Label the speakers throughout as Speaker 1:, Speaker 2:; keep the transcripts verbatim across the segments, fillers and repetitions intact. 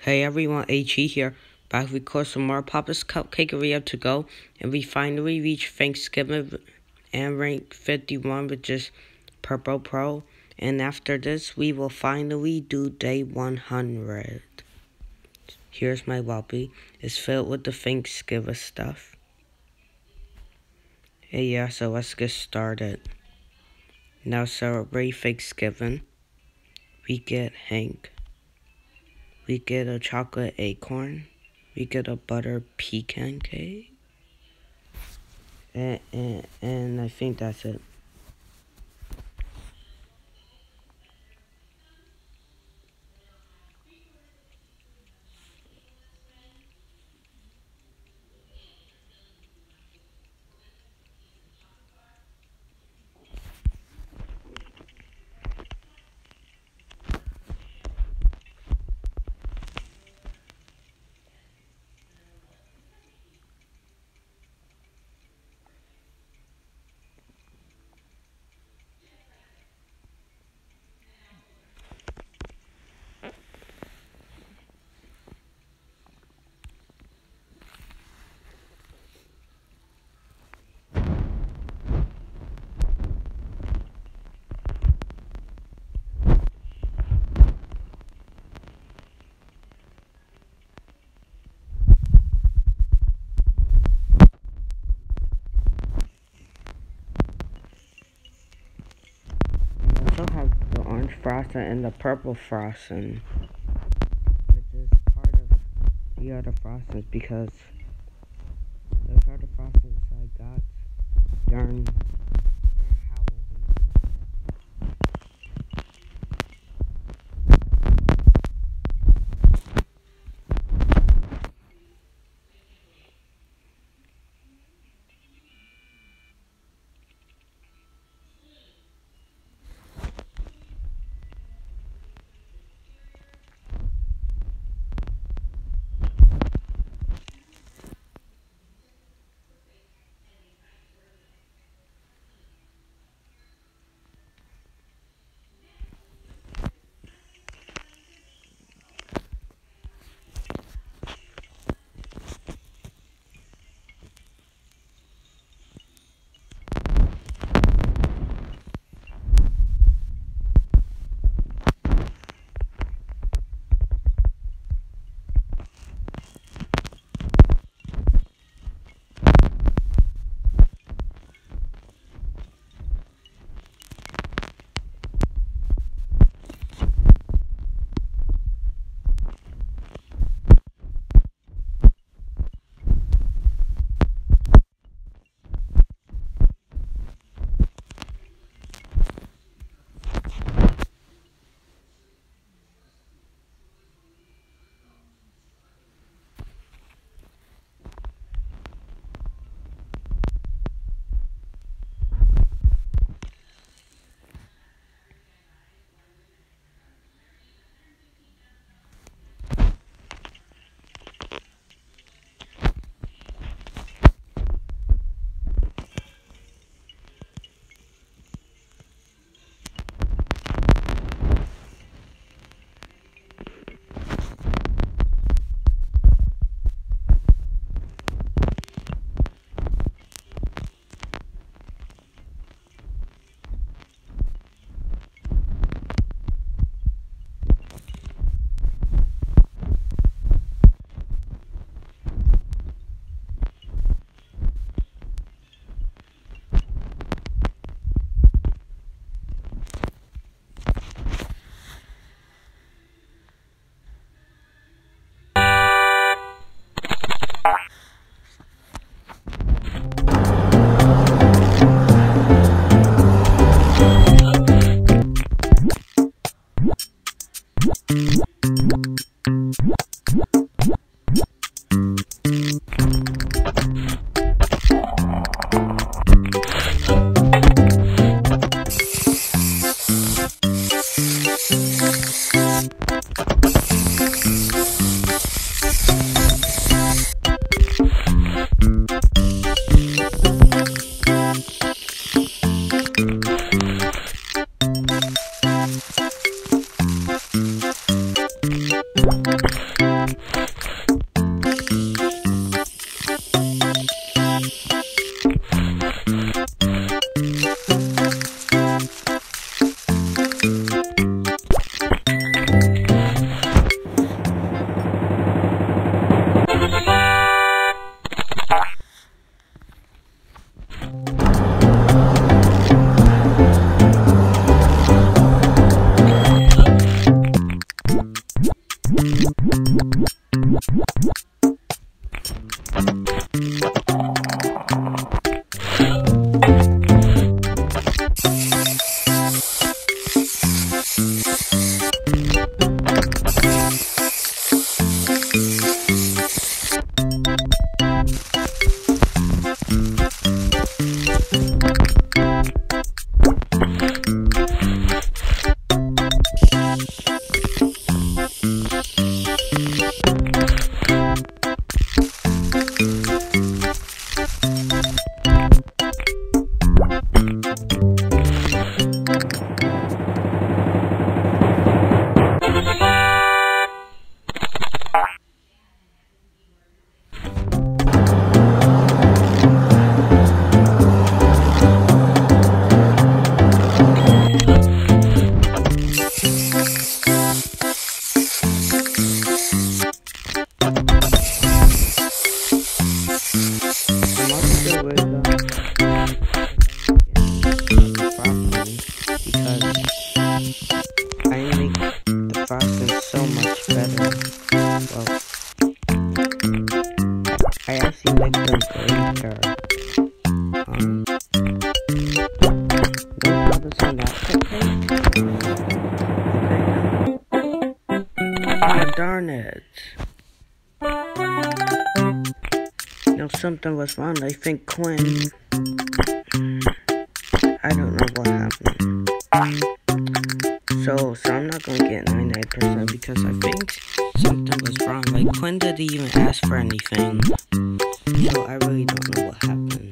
Speaker 1: Hey everyone, H E here, back to record some more Papa's Cupcakeria to go, and we finally reached Thanksgiving and rank fifty-one, which is Purple Pro, and after this we will finally do day one hundred. Here's my lobby. It's filled with the Thanksgiving stuff. Hey yeah, so let's get started. Now celebrate Thanksgiving. We get Hank. We get a chocolate acorn. We get a butter pecan cake. And, and, and I think that's it. We also have the orange frosting and the purple frosting, which is part of the other frostings because those are the frostings I got during, during Halloween. I actually make them greater. Um, no problems on that cupcake. Okay. Ah, darn it. No, something was wrong. I think Quinn. I don't know what happened. So, so I'm not gonna get ninety-nine percent because I think something was wrong. Like, Quinn didn't even ask for anything. So I really don't know what happened.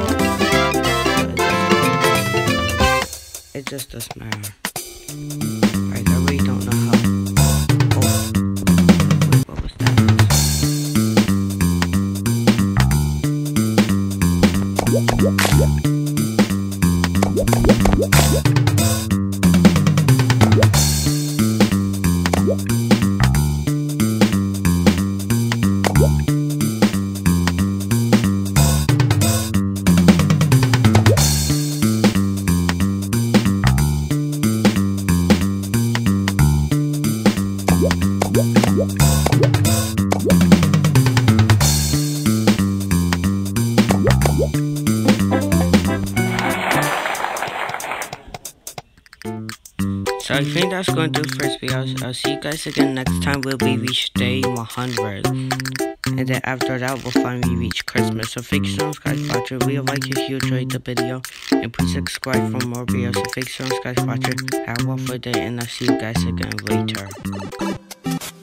Speaker 1: It just doesn't matter. Right, I really don't know how. Oh, wait, what was that? So I think that's going to do for this video. I'll see you guys again next time when we reach day one hundred. And then after that, we'll finally reach Christmas. So thank you so much guys for watching. We like if you enjoyed the video. And please subscribe for more videos. So thank you so much guys for watching. Have a wonderful day and I'll see you guys again later.